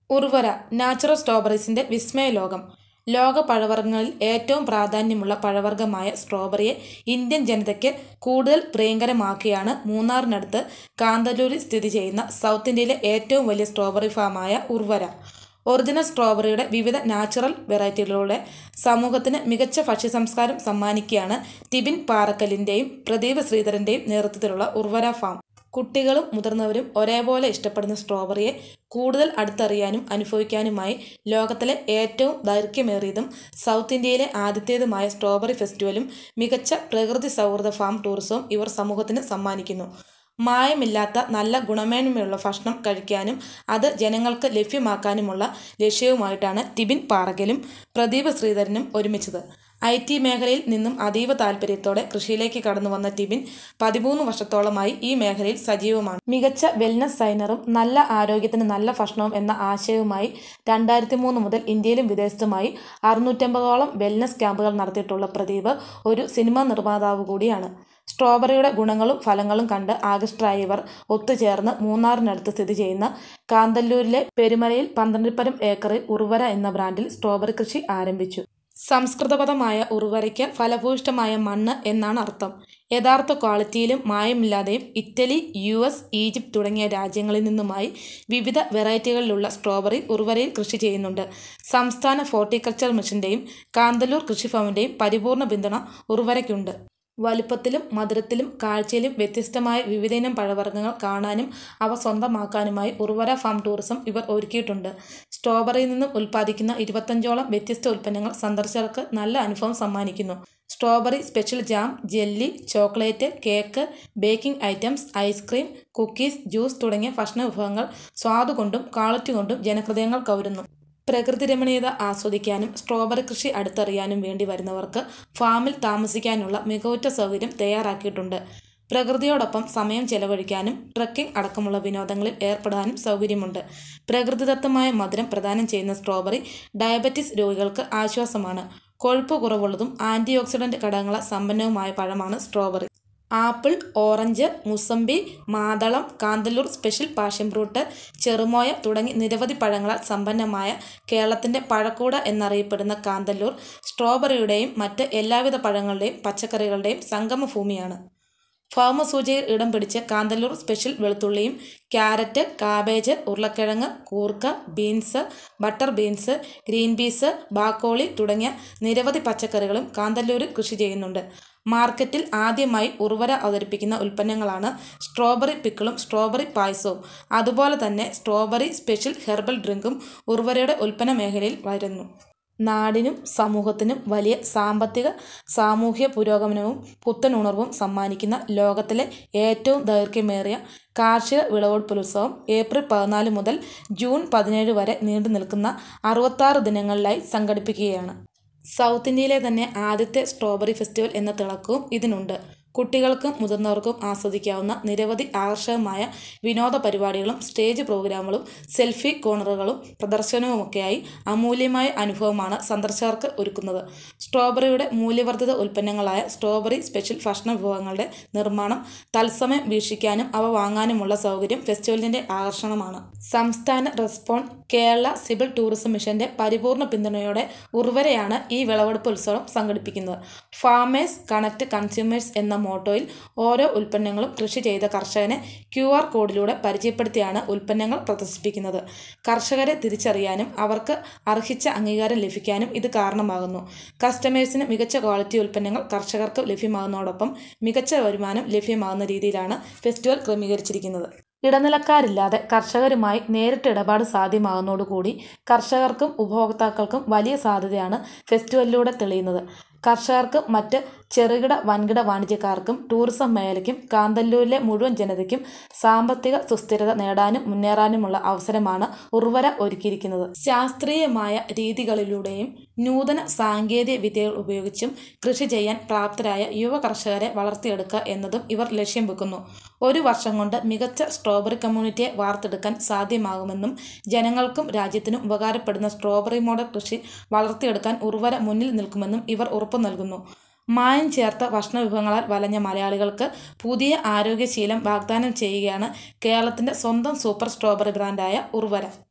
ഉർവര natural സ്ട്രോബെറീസിന്റെ വിസ്മയ ലോകം. ലോക പഴവർഗ്ഗങ്ങളിൽ ഏറ്റവും പ്രാധാന്യമുള്ള പഴവർഗ്ഗമായ സ്ട്രോബെറിയെ ഇന്ത്യൻ ജനതയ്ക്ക് കൂടുതൽ പ്രിയങ്കരമാക്കിയാണ് മൂന്നാറിനടുത്ത് കാന്തല്ലൂരിൽ സ്ഥിതി ചെയ്യുന്ന സൗത്ത് ഇന്ത്യയിലെ ഏറ്റവും വലിയ സ്ട്രോബെറി ഫാമായ ഉർവര. ഒറിജിനൽ സ്ട്രോബെറിയുടെ വിവിധ നാച്ചുറൽ വെറൈറ്റികളിലൂടെ സമൂഹത്തിന് മികച്ച ഭക്ഷ്യസംസ്കാരം സമ്മാനിക്കുകയാണ് ടിബിൻ പാറക്കലിൻ്റെയും പ്രദീപ് ശ്രീധരൻ്റെയും നേതൃത്വത്തിലുള്ള ഉർവര ഫാം. കുട്ടികളും മുതിർന്നവരും ഒരേപോലെ ഇഷ്ടപ്പെടുന്ന സ്ട്രോബെറിയെ കൂടുതൽ അടുത്തറിയാനും അനുഭവിക്കാനുമായി ലോകത്തിലെ ഏറ്റവും ദൈർഘ്യമേറിയതും സൗത്ത് ഇന്ത്യയിലെ ആദ്യത്തേതുമായ സ്ട്രോബെറി ഫെസ്റ്റിവലും മികച്ച പ്രകൃതി സൗഹൃദ ഫാം ടൂറിസവും ഇവർ സമൂഹത്തിന് സമ്മാനിക്കുന്നു. മായമില്ലാത്ത നല്ല ഗുണമേന്മയുള്ള ഭക്ഷണം കഴിക്കാനും അത് ജനങ്ങൾക്ക് ലഭ്യമാക്കാനുമുള്ള ലക്ഷ്യവുമായിട്ടാണ് ടിബിൻ പാറക്കലും പ്രദീപ് ശ്രീധരനും ഒരുമിച്ചത്. IT മേഖലയിൽ നിന്നും അതീവ താൽപ്പര്യത്തോടെ കൃഷിയിലേക്ക് കടന്നു വന്ന ടിബിൻ 13 വർഷത്തോളമായി ഈ മേഖലയിൽ സജീവമാണ്. മികച്ച വെൽനസ് സൈനറും നല്ല ആരോഗ്യത്തിന് നല്ല ഭക്ഷണവും എന്ന ആശയവുമായി 2003 മുതൽ ഇന്ത്യയിലും വിദേശത്തുമായി 650ഓളം വെൽനസ് ക്യാമ്പുകൾ നടത്തിയിട്ടുള്ള പ്രദീപ് ഒരു സിനിമാ നിർമ്മാതാവ് കൂടിയാണ്. സ്ട്രോബെറിയുടെ ഗുണങ്ങളും ഫലങ്ങളും കണ്ട് ആകൃഷ്ടരായ ഇവർ ഒത്തുചേർന്ന് മൂന്നാറിനടുത്ത് സ്ഥിതി ചെയ്യുന്ന കാന്തല്ലൂരിലെ പെരുമലയിൽ 12 ഏക്കറിൽ ഉർവര എന്ന ബ്രാൻഡിൽ സ്ട്രോബെറി കൃഷി ആരംഭിച്ചു. സംസ്കൃതപദമായ ഉർവരയ്ക്ക് ഫലഭൂയിഷ്ഠമായ മണ്ണ് എന്നാണ് അർത്ഥം. യഥാർത്ഥ ക്വാളിറ്റിയിലും മായമില്ലാതെയും ഇറ്റലി, US, ഈജിപ്ത് തുടങ്ങിയ രാജ്യങ്ങളിൽ നിന്നുമായി വിവിധ വെറൈറ്റികളിലുള്ള സ്ട്രോബെറി ഉർവരയിൽ കൃഷി ചെയ്യുന്നുണ്ട്. സംസ്ഥാന ഹോർട്ടിക്കൾച്ചർ മിഷന്റെയും കാന്തല്ലൂർ കൃഷിഭവന്റെയും പരിപൂർണ പിന്തുണ ഉർവരയ്ക്കുണ്ട്. വലുപ്പത്തിലും മധുരത്തിലും കാഴ്ചയിലും വ്യത്യസ്തമായ വിവിധയിനം പഴവർഗ്ഗങ്ങൾ കാണാനും അവ സ്വന്തമാക്കാനുമായി ഉർവര ഫാം ടൂറിസം ഇവർ ഒരുക്കിയിട്ടുണ്ട്. സ്ട്രോബെറിയിൽ നിന്നും ഉൽപ്പാദിക്കുന്ന 25ഓളം വ്യത്യസ്ത ഉൽപ്പന്നങ്ങൾ സന്ദർശകർക്ക് നല്ല അനുഭവം സമ്മാനിക്കുന്നു. Strawberry special jam, jelly, chocolate, cake, baking items, ice cream, cookies, juice തുടങ്ങിയ ഭക്ഷണ വിഭവങ്ങൾ സ്വാദുകൊണ്ടും ക്വാളിറ്റി കൊണ്ടും ജനഹൃദയങ്ങൾ കവരുന്നു. പ്രകൃതി രമണീയത ആസ്വദിക്കാനും സ്ട്രോബെറി കൃഷി അടുത്തറിയാനും വേണ്ടി വരുന്നവർക്ക് ഫാമിൽ താമസിക്കാനുള്ള മികവുറ്റ സൗകര്യം തയ്യാറാക്കിയിട്ടുണ്ട്. പ്രകൃതിയോടൊപ്പം സമയം ചെലവഴിക്കാനും ട്രെക്കിംഗ് അടക്കമുള്ള വിനോദങ്ങളിൽ ഏർപ്പെടാനും സൗകര്യമുണ്ട്. പ്രകൃതിദത്തമായ മധുരം പ്രദാനം ചെയ്യുന്ന സ്ട്രോബെറി ഡയബറ്റിസ് രോഗികൾക്ക് ആശ്വാസമാണ്. കൊഴുപ്പ് കുറവുള്ളതും ആൻറ്റി ഓക്സിഡന്റ് ഘടകങ്ങളാൽ സമ്പന്നവുമായ പഴമാണ് സ്ട്രോബെറി. ആപ്പിൾ, ഓറഞ്ച്, മുസമ്പി, മാതളം, Kanthalloor special passion fruit, cherimoya തുടങ്ങി നിരവധി പഴങ്ങളാൽ സമ്പന്നമായ കേരളത്തിൻ്റെ പഴക്കൂട എന്നറിയപ്പെടുന്ന കാന്തല്ലൂർ സ്ട്രോബെറിയുടെയും മറ്റ് എല്ലാവിധ പഴങ്ങളുടെയും പച്ചക്കറികളുടെയും സംഗമഭൂമിയാണ്. ഭൗമസൂചികയിൽ ഇടം പിടിച്ച് കാന്തല്ലൂർ സ്പെഷ്യൽ വെളുത്തുള്ളിയും ക്യാരറ്റ്, കാബേജ്, ഉരുളക്കിഴങ്ങ്, കൂർക്ക, beans, butter beans, green peas, broccoli തുടങ്ങിയ നിരവധി പച്ചക്കറികളും കാന്തല്ലൂരിൽ കൃഷി ചെയ്യുന്നുണ്ട്. മാർക്കറ്റിൽ ആദ്യമായി ഉർവര അവതരിപ്പിക്കുന്ന ഉൽപ്പന്നങ്ങളാണ് സ്ട്രോബെറി പിക്കിളും സ്ട്രോബെറി പായസവും. അതുപോലെ തന്നെ സ്ട്രോബെറി സ്പെഷ്യൽ ഹെർബൽ ഡ്രിങ്കും ഉർവരയുടെ ഉൽപ്പന്ന മേഖലയിൽ വരുന്നു. നാടിനും സമൂഹത്തിനും വലിയ സാമ്പത്തിക സാമൂഹ്യ പുരോഗമനവും പുത്തനുണർവും സമ്മാനിക്കുന്ന ലോകത്തിലെ ഏറ്റവും ദൈർഘ്യമേറിയ കാർഷിക വിളവെടുപ്പുത്സവം ഏപ്രിൽ 14 മുതൽ ജൂൺ 17 വരെ നീണ്ടു നിൽക്കുന്ന 66 ദിനങ്ങളിലായി സംഘടിപ്പിക്കുകയാണ്. സൗത്ത് ഇന്ത്യയിലെ തന്നെ ആദ്യത്തെ സ്ട്രോബെറി ഫെസ്റ്റിവൽ എന്ന തിളക്കവും ഇതിനുണ്ട്. കുട്ടികൾക്കും മുതിർന്നവർക്കും ആസ്വദിക്കാവുന്ന നിരവധി ആകർഷകമായ വിനോദ പരിപാടികളും സ്റ്റേജ് പ്രോഗ്രാമുകളും സെൽഫി കോർണറുകളും പ്രദർശനവുമൊക്കെയായി അമൂല്യമായ അനുഭവമാണ് സന്ദർശകർക്ക് ഒരുക്കുന്നത്. സ്ട്രോബെറിയുടെ മൂല്യവർദ്ധിത ഉൽപ്പന്നങ്ങളായ സ്ട്രോബെറി സ്പെഷ്യൽ ഭക്ഷണ വിഭവങ്ങളുടെ നിർമ്മാണം തത്സമയം വീക്ഷിക്കാനും അവ വാങ്ങാനുമുള്ള സൗകര്യം ഫെസ്റ്റിവലിൻ്റെ ആകർഷണമാണ്. സംസ്ഥാന റെസ്പോൺ കേരള സിവിൽ ടൂറിസം മിഷന്റെ പരിപൂർണ പിന്തുണയോടെ ഉർവരയാണ് ഈ വിളവെടുപ്പ് ഉത്സവം സംഘടിപ്പിക്കുന്നത്. ഫാമേഴ്സ് കണക്ട് കൺസ്യൂമേഴ്സ് എന്ന മോട്ടോയിൽ ഓരോ ഉൽപ്പന്നങ്ങളും കൃഷി ചെയ്ത കർഷകനെ QR കോഡിലൂടെ പരിചയപ്പെടുത്തിയാണ് ഉൽപ്പന്നങ്ങൾ പ്രദർശിപ്പിക്കുന്നത്. കർഷകരെ തിരിച്ചറിയാനും അവർക്ക് അർഹിച്ച അംഗീകാരം ലഭിക്കാനും ഇത് കാരണമാകുന്നു. കസ്റ്റമേഴ്സിന് മികച്ച ക്വാളിറ്റി ഉൽപ്പന്നങ്ങൾ കർഷകർക്ക് ലഭ്യമാകുന്നതോടൊപ്പം മികച്ച വരുമാനം ലഭ്യമാകുന്ന രീതിയിലാണ് ഫെസ്റ്റിവൽ ക്രമീകരിച്ചിരിക്കുന്നത്. ഇടനിലക്കാരില്ലാതെ കർഷകരുമായി നേരിട്ട് ഇടപാട് സാധ്യമാകുന്നതോടുകൂടി കർഷകർക്കും ഉപഭോക്താക്കൾക്കും വലിയ സാധ്യതയാണ് ഫെസ്റ്റിവലിലൂടെ തെളിയുന്നത്. കർഷകർക്കും മറ്റ് ചെറുകിട വൻകിട വാണിജ്യക്കാർക്കും ടൂറിസം മേഖലയ്ക്കും കാന്തല്ലൂരിലെ മുഴുവൻ ജനതയ്ക്കും സാമ്പത്തിക സുസ്ഥിരത നേടാനും മുന്നേറാനുമുള്ള അവസരമാണ് ഉർവര ഒരുക്കിയിരിക്കുന്നത്. ശാസ്ത്രീയമായ രീതികളിലൂടെയും നൂതന സാങ്കേതിക വിദ്യകൾ ഉപയോഗിച്ചും കൃഷി ചെയ്യാൻ പ്രാപ്തരായ യുവ കർഷകരെ വളർത്തിയെടുക്കുക എന്നതും ഇവർ ലക്ഷ്യം വെക്കുന്നു. ഒരു വർഷം കൊണ്ട് മികച്ച സ്ട്രോബെറി കമ്മ്യൂണിറ്റിയെ വാർത്തെടുക്കാൻ സാധ്യമാകുമെന്നും ജനങ്ങൾക്കും രാജ്യത്തിനും ഉപകാരപ്പെടുന്ന സ്ട്രോബെറി മോഡൽ കൃഷി വളർത്തിയെടുക്കാൻ ഉർവര മുന്നിൽ നിൽക്കുമെന്നും ഇവർ ഉറപ്പു നൽകുന്നു. മായം ചേർത്ത ഭക്ഷണവിഭവങ്ങളാൽ വലഞ്ഞ മലയാളികൾക്ക് പുതിയ ആരോഗ്യശീലം വാഗ്ദാനം ചെയ്യുകയാണ് കേരളത്തിൻ്റെ സ്വന്തം സൂപ്പർ സ്ട്രോബെറി ബ്രാൻഡായ ഉർവര.